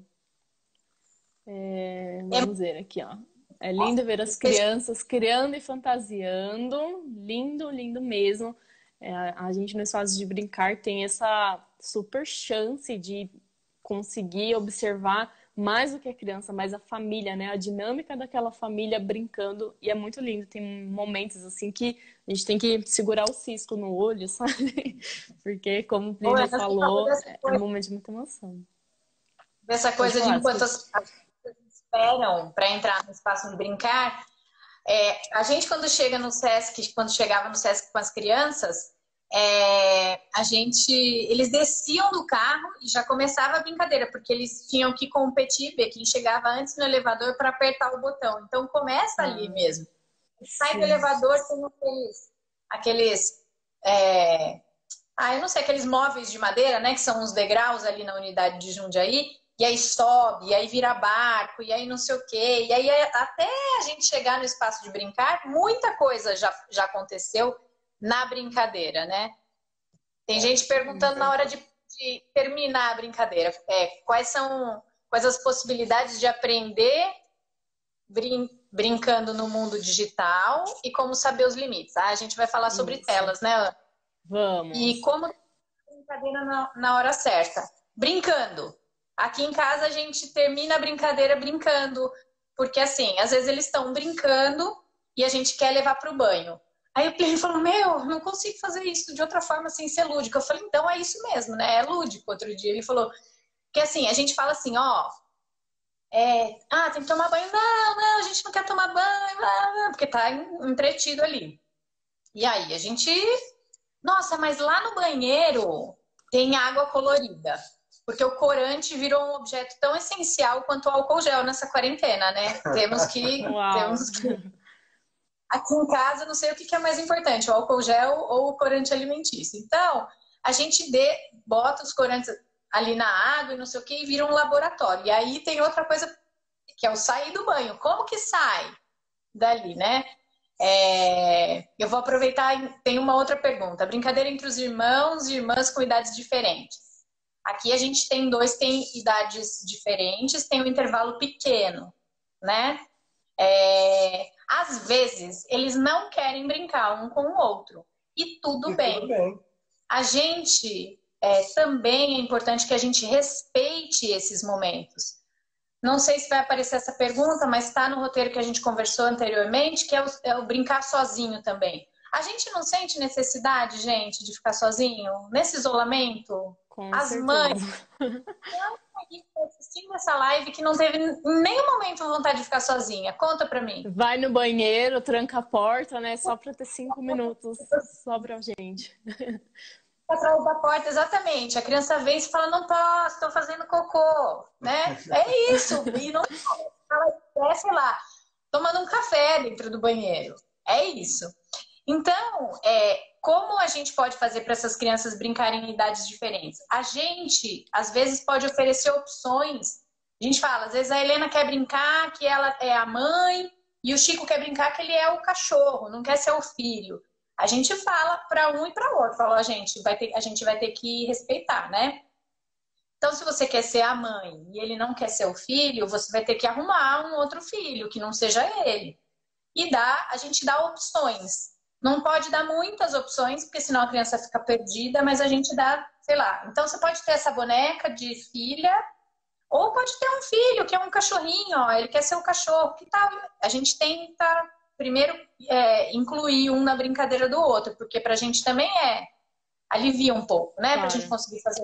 É, vamos ver aqui, ó. É lindo ver as crianças criando e fantasiando. Lindo, lindo mesmo. É, a gente no espaço de brincar tem essa super chance de conseguir observar mais do que a criança, mais a família, né? A dinâmica daquela família brincando. E é muito lindo. Tem momentos assim que a gente tem que segurar o cisco no olho, sabe? Porque, como o Plínio falou, é um momento de muita emoção. Dessa coisa de enquanto as esperam para entrar no espaço de brincar, é, a gente quando chega no Sesc, quando chegava no Sesc com as crianças, é, a gente, eles desciam do carro e já começava a brincadeira, porque eles tinham que competir, ver quem chegava antes no elevador para apertar o botão. Então começa ali mesmo. Sai Sim. do elevador, tem aqueles, aqueles é, ah, eu não sei, aqueles móveis de madeira, né, que são uns degraus ali na unidade de Jundiaí. E aí sobe, e aí vira barco, e aí não sei o quê. E aí até a gente chegar no espaço de brincar, muita coisa já, já aconteceu na brincadeira, né? Tem gente perguntando na hora de, de terminar a brincadeira. É, quais são quais as possibilidades de aprender brin, brincando no mundo digital e como saber os limites. Ah, a gente vai falar sobre Isso. telas, né? Vamos. E como brincadeira na, na hora certa. Brincando. Aqui em casa a gente termina a brincadeira brincando, porque assim, às vezes eles estão brincando e a gente quer levar para o banho. Aí o Plínio falou, meu, não consigo fazer isso de outra forma sem ser lúdico. Eu falei, então é isso mesmo, né? É lúdico. Outro dia ele falou que assim, a gente fala assim, ó, é, ah, tem que tomar banho. Não, não, a gente não quer tomar banho, não, não, porque tá entretido ali. E aí a gente, nossa, mas lá no banheiro tem água colorida. Porque o corante virou um objeto tão essencial quanto o álcool gel nessa quarentena, né? Temos que... temos que... Aqui em casa, não sei o que é mais importante, o álcool gel ou o corante alimentício. Então, a gente dê, bota os corantes ali na água e não sei o que e vira um laboratório. E aí tem outra coisa, que é o sair do banho. Como que sai dali, né? É... Eu vou aproveitar, tem uma outra pergunta. Brincadeira entre os irmãos e irmãs com idades diferentes. Aqui a gente tem dois, tem idades diferentes, tem um intervalo pequeno, né? É, às vezes, eles não querem brincar um com o outro. E tudo, e bem. tudo bem. A gente, é, também é importante que a gente respeite esses momentos. Não sei se vai aparecer essa pergunta, mas está no roteiro que a gente conversou anteriormente, que é o, é o brincar sozinho também. A gente não sente necessidade, gente, de ficar sozinho? Nesse isolamento? Com As certeza. mães assistindo essa live que não teve em nenhum momento vontade de ficar sozinha. Conta pra mim. Vai no banheiro, tranca a porta, né? Só pra ter cinco minutos só pra gente. Atrás da porta, exatamente. A criança vem e fala, não posso, estou fazendo cocô, né? É isso. E não ela é, sei lá, tomando um café dentro do banheiro. É isso. Então, é, como a gente pode fazer para essas crianças brincarem em idades diferentes? A gente, às vezes, pode oferecer opções. A gente fala, às vezes a Helena quer brincar que ela é a mãe e o Chico quer brincar que ele é o cachorro, não quer ser o filho. A gente fala para um e para o outro, fala, a gente vai ter, a gente vai ter que respeitar, né? Então, se você quer ser a mãe e ele não quer ser o filho, você vai ter que arrumar um outro filho que não seja ele. E dá, a gente dá opções. Não pode dar muitas opções, porque senão a criança fica perdida, mas a gente dá, sei lá. Então, você pode ter essa boneca de filha, ou pode ter um filho, que é um cachorrinho, ó, ele quer ser o cachorro. Que tal? A gente tenta, primeiro, é, incluir um na brincadeira do outro, porque pra gente também é, alivia um pouco, né? Claro. Pra gente conseguir fazer.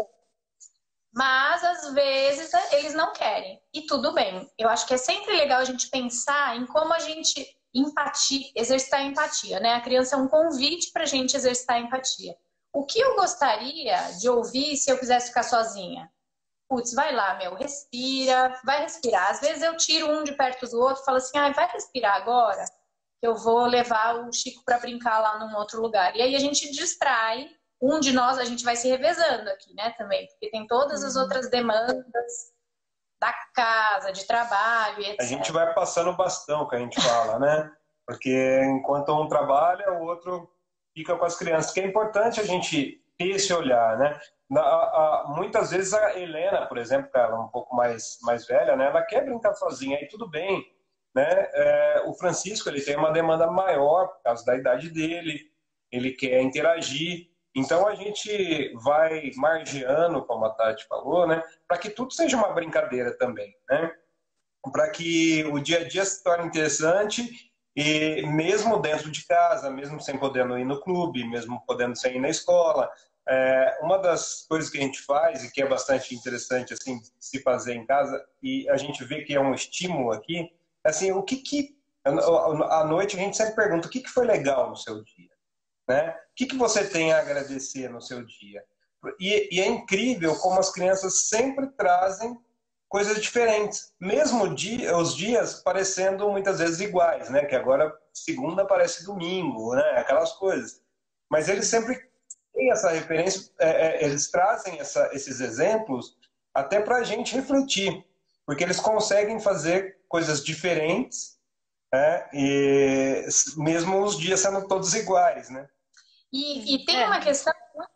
Mas, às vezes, eles não querem. E tudo bem. Eu acho que é sempre legal a gente pensar em como a gente empatia, exercitar a empatia, né? A criança é um convite pra gente exercitar a empatia. O que eu gostaria de ouvir se eu quisesse ficar sozinha? Putz, vai lá, meu, respira, vai respirar. Às vezes eu tiro um de perto do outro e falo assim, ah, vai respirar agora, que eu vou levar o Chico para brincar lá num outro lugar. E aí a gente distrai, um de nós, a gente vai se revezando aqui, né, também, porque tem todas as outras demandas da casa, de trabalho, etcétera. A gente vai passando o bastão, que a gente fala, né? Porque enquanto um trabalha, o outro fica com as crianças. Que é importante a gente ter esse olhar, né? Na, a, a, muitas vezes a Helena, por exemplo, que ela é um pouco mais, mais velha, né? Ela quer brincar sozinha, aí tudo bem, né? É, o Francisco, ele tem uma demanda maior por causa da idade dele, ele quer interagir. Então a gente vai margeando, como a Tati falou, né? Para que tudo seja uma brincadeira também, né? Para que o dia a dia se torne interessante e mesmo dentro de casa, mesmo sem podendo ir no clube, mesmo podendo sem ir na escola, é, uma das coisas que a gente faz e que é bastante interessante assim se fazer em casa e a gente vê que é um estímulo aqui, assim, o que que à noite a gente sempre pergunta o que que foi legal no seu dia, né? O que que você tem a agradecer no seu dia? E, e é incrível como as crianças sempre trazem coisas diferentes, mesmo dia, os dias parecendo muitas vezes iguais, né? Que agora segunda parece domingo, né? Aquelas coisas. Mas eles sempre têm essa referência, é, é, eles trazem essa, esses exemplos até para a gente refletir, porque eles conseguem fazer coisas diferentes, né? E mesmo os dias sendo todos iguais, né? E, e tem uma questão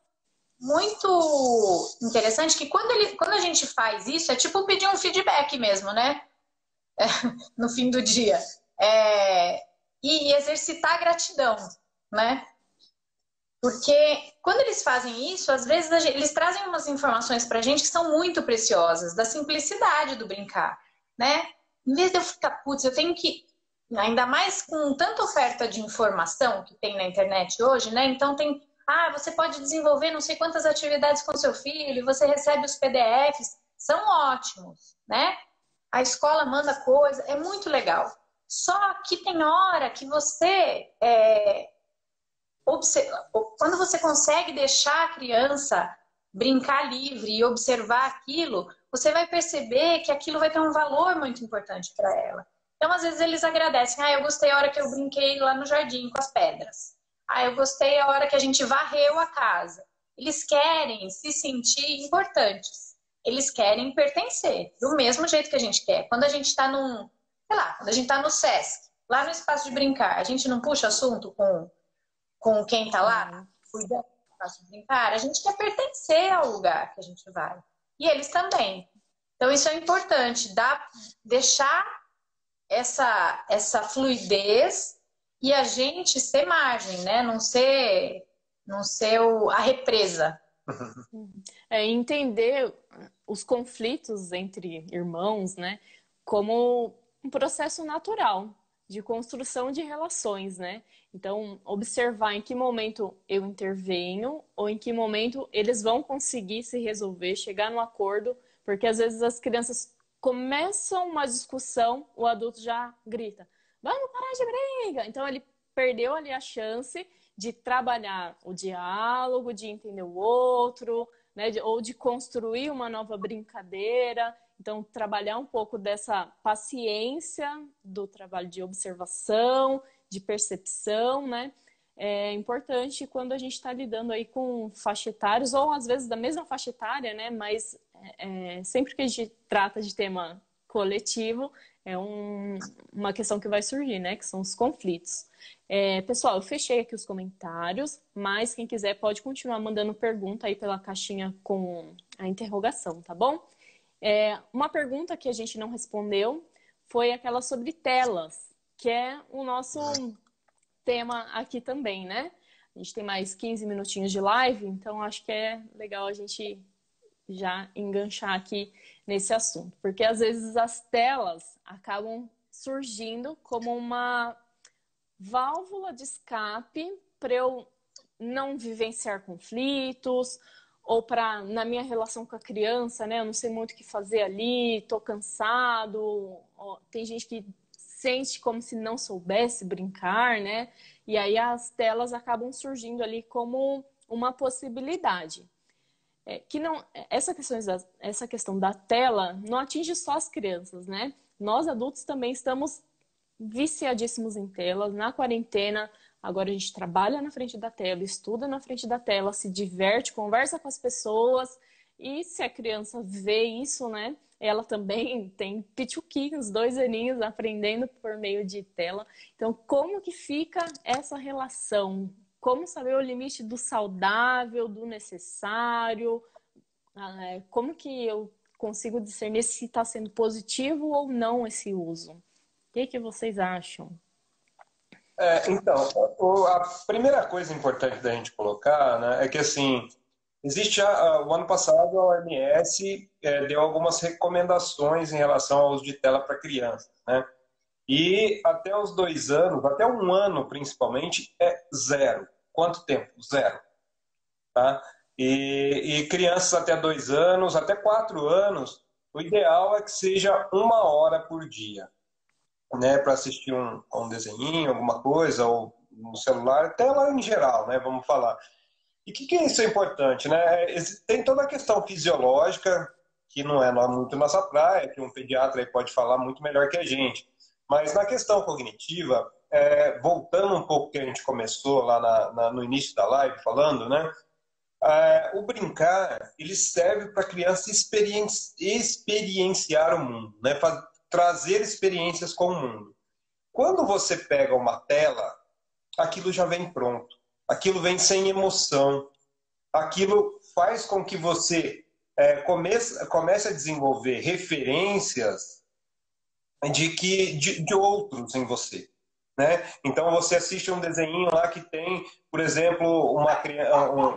muito interessante que quando, ele, quando a gente faz isso, é tipo pedir um feedback mesmo, né? É, no fim do dia. É, e exercitar a gratidão, né? Porque quando eles fazem isso, às vezes gente, eles trazem umas informações pra gente que são muito preciosas, da simplicidade do brincar, né? Em vez de eu ficar, putz, eu tenho que... Ainda mais com tanta oferta de informação que tem na internet hoje, né? Então tem... Ah, você pode desenvolver não sei quantas atividades com seu filho, você recebe os P D Fs, são ótimos, né? A escola manda coisa, é muito legal. Só que tem hora que você... É, observa, quando você consegue deixar a criança brincar livre e observar aquilo, você vai perceber que aquilo vai ter um valor muito importante para ela. Então, às vezes, eles agradecem. Ah, eu gostei a hora que eu brinquei lá no jardim com as pedras. Ah, eu gostei a hora que a gente varreu a casa. Eles querem se sentir importantes. Eles querem pertencer, do mesmo jeito que a gente quer. Quando a gente está num, sei lá, quando a gente está no Sesc, lá no espaço de brincar, a gente não puxa assunto com, com quem está lá, cuidando do espaço de brincar, a gente quer pertencer ao lugar que a gente vai. E eles também. Então, isso é importante, dá, deixar essa, essa fluidez e a gente ser margem, né? Não ser, não ser o, a represa. É entender os conflitos entre irmãos, né? Como um processo natural de construção de relações, né? Então, observar em que momento eu intervenho ou em que momento eles vão conseguir se resolver, chegar no acordo, porque às vezes as crianças começam uma discussão, o adulto já grita, vamos parar de briga! Então ele perdeu ali a chance de trabalhar o diálogo, de entender o outro, né? de, ou de construir uma nova brincadeira. Então, trabalhar um pouco dessa paciência do trabalho de observação, de percepção, né? é importante quando a gente está lidando aí com faixa etários, ou às vezes da mesma faixa etária, né? Mas é, sempre que a gente trata de tema coletivo, é um, uma questão que vai surgir, né? Que são os conflitos. É, pessoal, eu fechei aqui os comentários, mas quem quiser pode continuar mandando pergunta aí pela caixinha com a interrogação, tá bom? É, uma pergunta que a gente não respondeu foi aquela sobre telas, que é o nosso tema aqui também, né? A gente tem mais quinze minutinhos de live, então acho que é legal a gente já enganchar aqui nesse assunto. Porque às vezes as telas acabam surgindo como uma válvula de escape para eu não vivenciar conflitos, ou para, na minha relação com a criança, né? Eu não sei muito o que fazer ali, tô cansado. Ó, tem gente que sente como se não soubesse brincar, né? E aí as telas acabam surgindo ali como uma possibilidade. É, que não, essa, questão da, essa questão da tela não atinge só as crianças, né? Nós adultos também estamos viciadíssimos em telas. Na quarentena, agora a gente trabalha na frente da tela, estuda na frente da tela, se diverte, conversa com as pessoas. E se a criança vê isso, né? Ela também tem pituquinhos, dois aninhos, aprendendo por meio de tela. Então, como que fica essa relação? Como saber o limite do saudável, do necessário? Como que eu consigo discernir se está sendo positivo ou não esse uso? O que, que vocês acham? É, então, a primeira coisa importante da gente colocar, né, é que assim, existe a, o ano passado a O M S é, deu algumas recomendações em relação ao uso de tela para crianças, né? E até os dois anos, até um ano principalmente, é zero. Quanto tempo? Zero. Tá? E, e crianças até dois anos, até quatro anos, o ideal é que seja uma hora por dia, né, para assistir um, um desenhinho, alguma coisa, ou no celular, tela em geral, né, vamos falar. E o que, que isso é importante? Né? Tem toda a questão fisiológica, que não é muito nossa praia, que um pediatra aí pode falar muito melhor que a gente. Mas na questão cognitiva, é, voltando um pouco que a gente começou lá na, na, no início da live falando, né? É, o brincar, ele serve para a criança experienci, experienciar o mundo, né? Para trazer experiências com o mundo. Quando você pega uma tela, aquilo já vem pronto. Aquilo vem sem emoção. Aquilo faz com que você é, comece, comece a desenvolver referências de, que, de, de outros em você. Né? Então você assiste um desenho lá que tem, por exemplo, uma criança, um,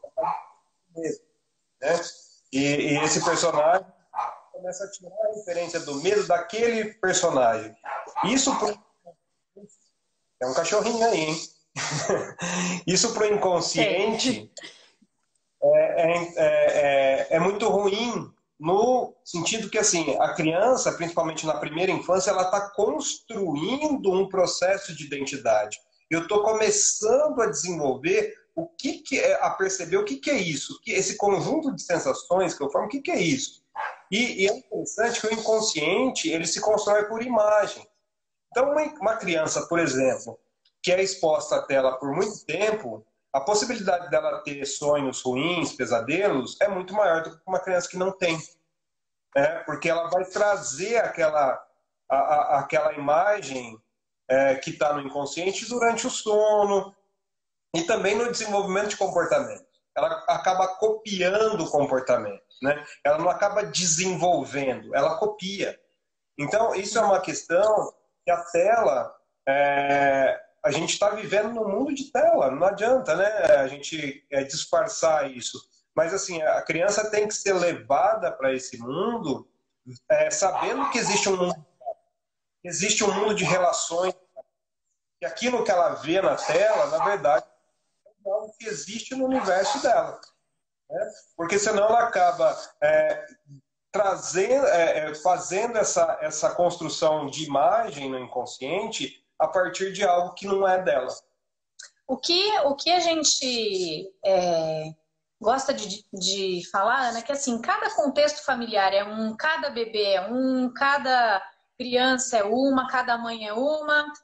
né? e, e esse personagem começa a tirar a referência do medo daquele personagem. Isso pro... é um cachorrinho aí, hein? Isso para o inconsciente é, é, é, é muito ruim, no sentido que assim, a criança, principalmente na primeira infância, ela está construindo um processo de identidade. Eu estou começando a desenvolver o que, que é, a perceber o que, que é isso, que esse conjunto de sensações que eu formo, o que, que é isso? E, e é interessante que o inconsciente ele se constrói por imagem. Então, uma, uma criança, por exemplo, que é exposta à tela por muito tempo, a possibilidade dela ter sonhos ruins, pesadelos, é muito maior do que uma criança que não tem. Né? Porque ela vai trazer aquela, a, a, aquela imagem é, que está no inconsciente durante o sono e também no desenvolvimento de comportamento. Ela acaba copiando o comportamento. Né? Ela não acaba desenvolvendo, ela copia. Então, isso é uma questão que a tela... É, a gente está vivendo num mundo de tela, não adianta, né? A gente é, disfarçar isso. Mas assim, a criança tem que ser levada para esse mundo é, sabendo que existe um mundo, existe um mundo de relações, que aquilo que ela vê na tela, na verdade, é algo que existe no universo dela. Né? Porque senão ela acaba é, trazendo, é, fazendo essa, essa construção de imagem no inconsciente a partir de algo que não é dela. O que, o que a gente é, gosta de, de falar, Ana, é que assim, cada contexto familiar é um, cada bebê é um, cada criança é uma, cada mãe é uma,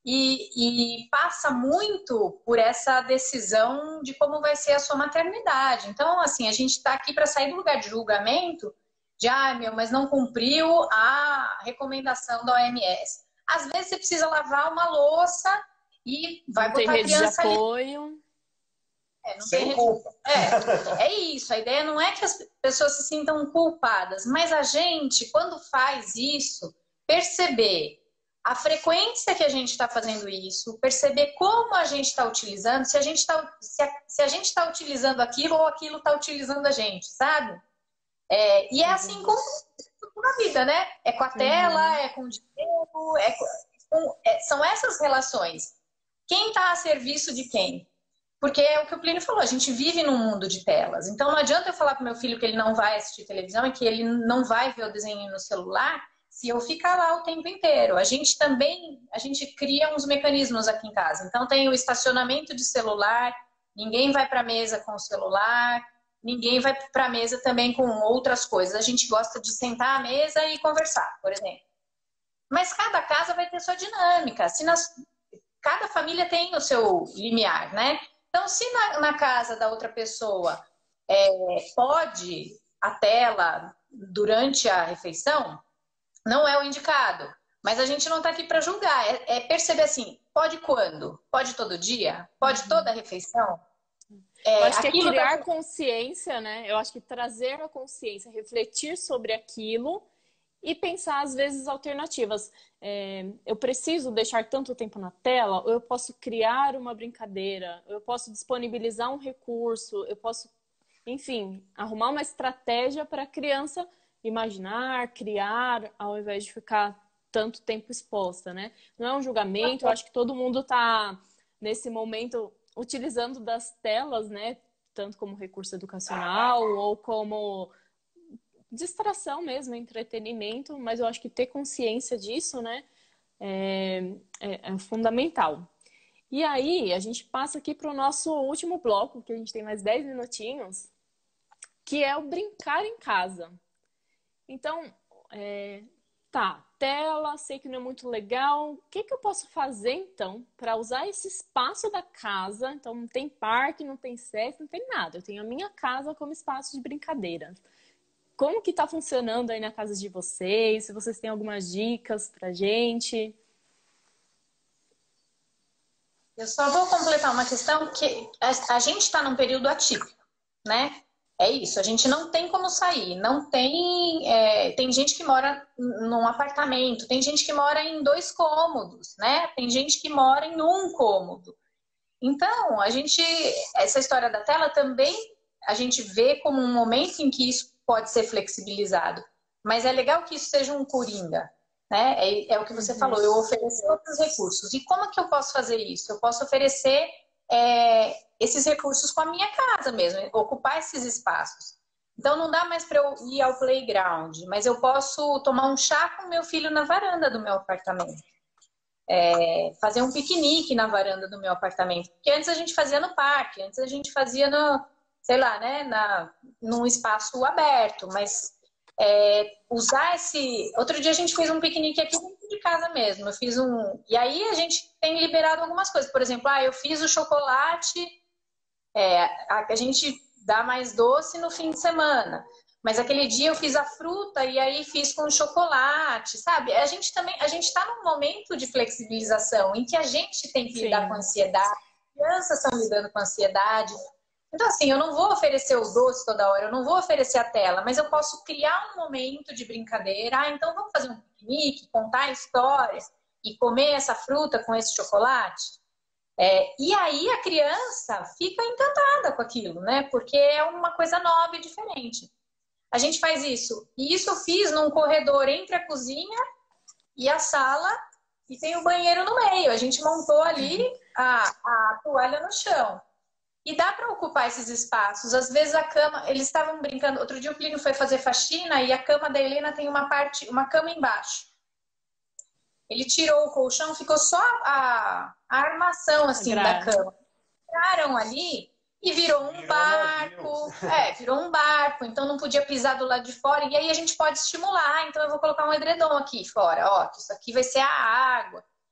e, e passa muito por essa decisão de como vai ser a sua maternidade. Então, assim, a gente está aqui para sair do lugar de julgamento de, ah, meu, mas não cumpriu a recomendação da O M S. Às vezes você precisa lavar uma louça e vai não botar a criança de ali. apoio. É, não Sem tem... culpa. É, é isso. A ideia não é que as pessoas se sintam culpadas, mas a gente, quando faz isso, perceber a frequência que a gente está fazendo isso, perceber como a gente está utilizando, se a gente está se a, se a gente está utilizando aquilo ou aquilo está utilizando a gente, sabe? É, e é assim com, com a vida, né? É com a tela, uhum. é com o dinheiro, é com, é, são essas relações. Quem está a serviço de quem? Porque é o que o Plínio falou, a gente vive num mundo de telas. Então não adianta eu falar para o meu filho que ele não vai assistir televisão e que ele não vai ver o desenho no celular se eu ficar lá o tempo inteiro. A gente também, a gente cria uns mecanismos aqui em casa. Então tem o estacionamento de celular, ninguém vai para a mesa com o celular, ninguém vai para a mesa também com outras coisas. A gente gosta de sentar à mesa e conversar, por exemplo. Mas cada casa vai ter sua dinâmica. Se nas... Cada família tem o seu limiar, né? Então, se na, na casa da outra pessoa é, pode a tela durante a refeição, não é o indicado. Mas a gente não está aqui para julgar. É, é perceber assim, pode quando? Pode todo dia? Pode toda a refeição? É, eu acho que é criar tá... consciência, né? Eu acho que trazer a consciência, refletir sobre aquilo e pensar, às vezes, alternativas. É, eu preciso deixar tanto tempo na tela, ou eu posso criar uma brincadeira, ou eu posso disponibilizar um recurso, eu posso, enfim, arrumar uma estratégia para a criança imaginar, criar, ao invés de ficar tanto tempo exposta, né? Não é um julgamento, eu acho que todo mundo está, nesse momento, utilizando das telas, né? Tanto como recurso educacional ou como distração mesmo, entretenimento, mas eu acho que ter consciência disso, né, é, é, é fundamental. E aí, a gente passa aqui para o nosso último bloco, que a gente tem mais dez minutinhos, que é o brincar em casa. Então, é, tá, tela, sei que não é muito legal. O que, que eu posso fazer, então, para usar esse espaço da casa? Então, não tem parque, não tem sexo, não tem nada. Eu tenho a minha casa como espaço de brincadeira. Como que tá funcionando aí na casa de vocês? Se vocês têm algumas dicas pra gente. Eu só vou completar uma questão que a gente está num período atípico, né? É isso, a gente não tem como sair, não tem... É, tem gente que mora num apartamento, tem gente que mora em dois cômodos, né? Tem gente que mora em um cômodo. Então, a gente... Essa história da tela também a gente vê como um momento em que isso pode ser flexibilizado. Mas é legal que isso seja um coringa, né? É, é o que você uhum. falou, eu oferecer outros recursos. E como que eu posso fazer isso? Eu posso oferecer é, esses recursos com a minha casa mesmo, ocupar esses espaços. Então não dá mais para eu ir ao playground, mas eu posso tomar um chá com meu filho na varanda do meu apartamento. É, fazer um piquenique na varanda do meu apartamento. Porque antes a gente fazia no parque, antes a gente fazia no... sei lá, né, na, num espaço aberto, mas é, usar esse... Outro dia a gente fez um piquenique aqui dentro de casa mesmo, eu fiz um... E aí a gente tem liberado algumas coisas, por exemplo, ah, eu fiz o chocolate, é, a, a gente dá mais doce no fim de semana, mas aquele dia eu fiz a fruta e aí fiz com chocolate, sabe? A gente também, a gente está num momento de flexibilização em que a gente tem que Sim. lidar com ansiedade, as crianças estão lidando com ansiedade. Então, assim, eu não vou oferecer o doce toda hora, eu não vou oferecer a tela, mas eu posso criar um momento de brincadeira. Ah, então vamos fazer um piquenique, contar histórias e comer essa fruta com esse chocolate? É, e aí a criança fica encantada com aquilo, né? Porque é uma coisa nova e diferente. A gente faz isso. E isso eu fiz num corredor entre a cozinha e a sala e tem o banheiro no meio. A gente montou ali a, a toalha no chão. E dá para ocupar esses espaços. Às vezes a cama, eles estavam brincando. Outro dia o Plínio foi fazer faxina e a cama da Helena tem uma parte, uma cama embaixo. Ele tirou o colchão, ficou só a, a armação assim da cama. Entraram ali e virou um virou barco. É, virou um barco. Então não podia pisar do lado de fora. E aí a gente pode estimular. Então eu vou colocar um edredom aqui fora. Ó, isso aqui vai ser a água.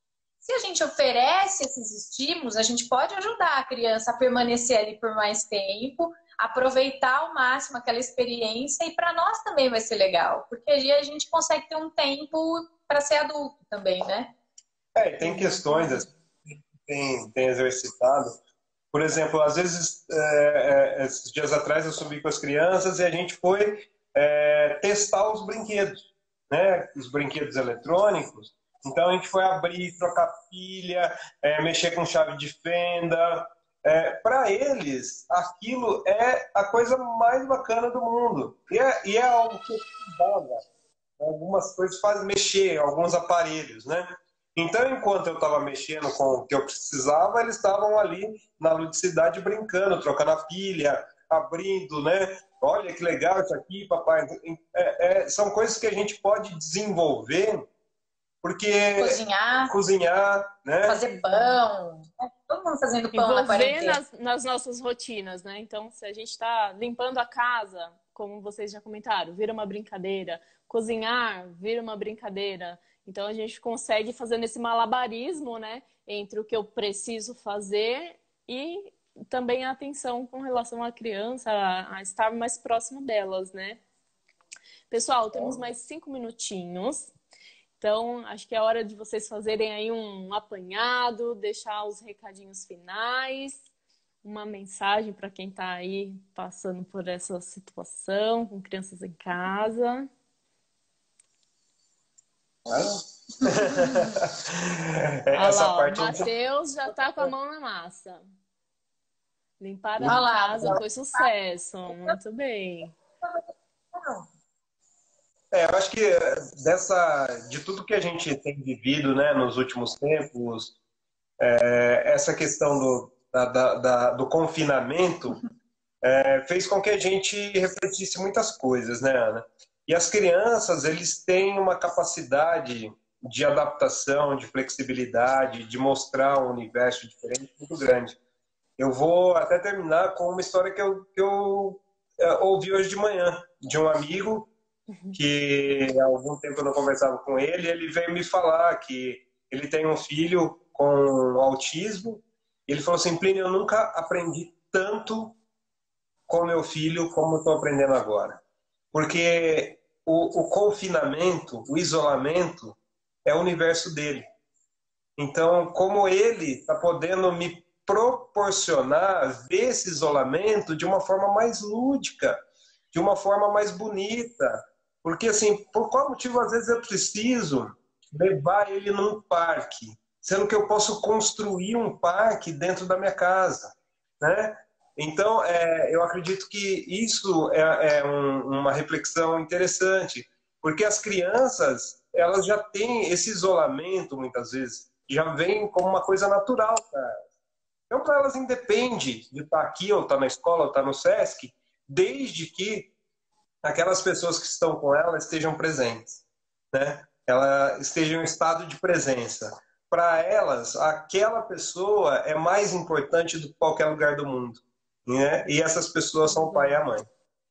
Se a gente oferece esses estímulos, a gente pode ajudar a criança a permanecer ali por mais tempo, aproveitar ao máximo aquela experiência, e para nós também vai ser legal, porque aí a gente consegue ter um tempo para ser adulto também, né? É, tem questões assim, que tem, tem exercitado. Por exemplo, às vezes, é, é, esses dias atrás eu subi com as crianças e a gente foi é, testar os brinquedos, né? Os brinquedos eletrônicos. Então a gente foi abrir, trocar pilha, é, mexer com chave de fenda. É, para eles, aquilo é a coisa mais bacana do mundo. E é, e é algo que eu precisava. Algumas coisas fazem mexer, alguns aparelhos, né? Então, enquanto eu estava mexendo com o que eu precisava, eles estavam ali na ludicidade brincando, trocando a pilha, abrindo, né? Olha que legal isso aqui, papai. É, é, são coisas que a gente pode desenvolver, porque Cozinhar, cozinhar, né? fazer pão. Todo mundo fazendo pão na Envolver quarentena. nas, nas nossas rotinas, né? Então, se a gente está limpando a casa, como vocês já comentaram, vira uma brincadeira. Cozinhar, vira uma brincadeira. Então, a gente consegue fazer esse malabarismo, né? Entre o que eu preciso fazer e também a atenção com relação à criança, a, a estar mais próximo delas, né? Pessoal, temos mais cinco minutinhos. Então, acho que é hora de vocês fazerem aí um apanhado, deixar os recadinhos finais, uma mensagem para quem está aí passando por essa situação, com crianças em casa. É, Olha essa lá, parte o Matheus já está com a mão na massa. Limpar a Olha lá, casa foi sucesso, muito bem. É, eu acho que dessa, de tudo que a gente tem vivido, né, nos últimos tempos, é, essa questão do, da, da, da- do confinamento é, fez com que a gente refletisse muitas coisas, né, Ana? E as crianças, eles têm uma capacidade de adaptação, de flexibilidade, de mostrar um universo diferente muito grande. Eu vou até terminar com uma história que eu, que eu é, ouvi hoje de manhã, de um amigo que há algum tempo eu não conversava com ele, ele veio me falar que ele tem um filho com autismo, e ele falou assim, Plínio, eu nunca aprendi tanto com meu filho como eu estou aprendendo agora. Porque o, o confinamento, o isolamento, é o universo dele. Então, como ele está podendo me proporcionar ver esse isolamento de uma forma mais lúdica, de uma forma mais bonita. Porque, assim, por qual motivo às vezes eu preciso levar ele num parque, sendo que eu posso construir um parque dentro da minha casa, né? Então, é, eu acredito que isso é, é um, uma reflexão interessante, porque as crianças, elas já têm esse isolamento, muitas vezes, já vem como uma coisa natural, cara. Então, para elas, independe de estar aqui, ou estar na escola, ou estar no SESC, desde que aquelas pessoas que estão com ela estejam presentes, né? Ela esteja em estado de presença. Para elas, aquela pessoa é mais importante do que qualquer lugar do mundo, né? E essas pessoas são o pai e a mãe.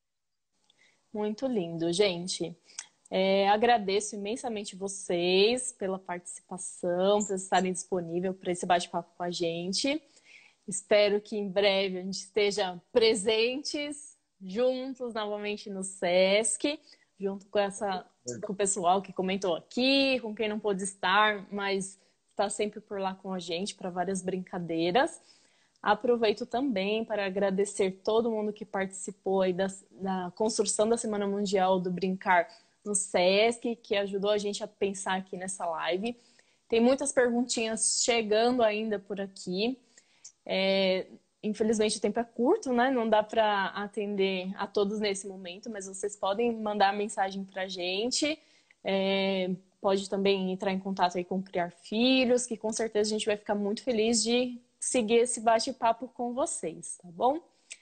Muito lindo, gente. É, agradeço imensamente vocês pela participação, por estarem disponíveis para esse bate-papo com a gente. Espero que em breve a gente esteja presentes, juntos novamente no SESC, junto com, essa, com o pessoal que comentou aqui, com quem não pôde estar, mas está sempre por lá com a gente para várias brincadeiras. Aproveito também para agradecer todo mundo que participou aí da, da construção da Semana Mundial do Brincar no SESC, que ajudou a gente a pensar aqui nessa live. Tem muitas perguntinhas chegando ainda por aqui. É, infelizmente o tempo é curto, né? Não dá para atender a todos nesse momento, mas vocês podem mandar mensagem para a gente. É, pode também entrar em contato aí com o Criar Filhos, que com certeza a gente vai ficar muito feliz de seguir esse bate-papo com vocês, tá bom?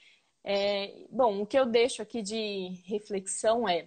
É, bom, o que eu deixo aqui de reflexão é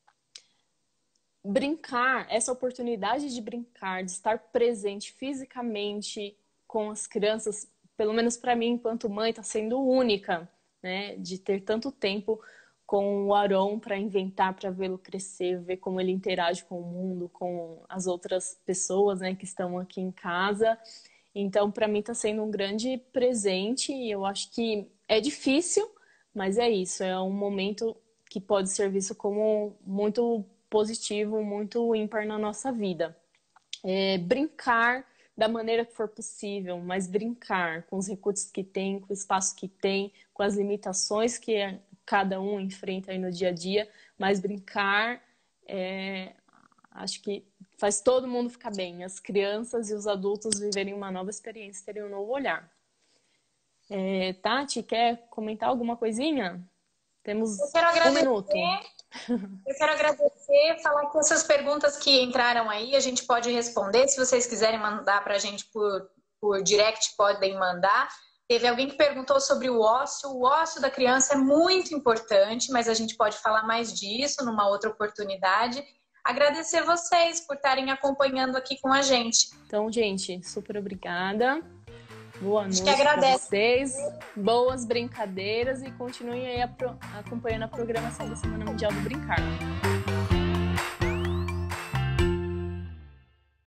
brincar, essa oportunidade de brincar, de estar presente fisicamente com as crianças, pelo menos para mim, enquanto mãe, está sendo única, né? De ter tanto tempo com o Aron para inventar, para vê-lo crescer, ver como ele interage com o mundo, com as outras pessoas, né, que estão aqui em casa. Então, para mim, está sendo um grande presente e eu acho que é difícil, mas é isso, é um momento que pode ser visto como muito positivo, muito ímpar na nossa vida. É, brincar da maneira que for possível, mas brincar com os recursos que tem, com o espaço que tem, com as limitações que cada um enfrenta aí no dia a dia, mas brincar, é, acho que faz todo mundo ficar bem, as crianças e os adultos viverem uma nova experiência, terem um novo olhar. É, Tati, quer comentar alguma coisinha? Temos um minuto. Eu quero agradecer, falar que essas perguntas que entraram aí, a gente pode responder. Se vocês quiserem mandar para a gente por, por direct, podem mandar. Teve alguém que perguntou sobre o ócio. O ócio da criança é muito importante, mas a gente pode falar mais disso numa outra oportunidade. Agradecer vocês por estarem acompanhando aqui com a gente. Então, gente, super obrigada. Boa noite para vocês, boas brincadeiras e continuem aí acompanhando a programação da Semana Mundial do Brincar.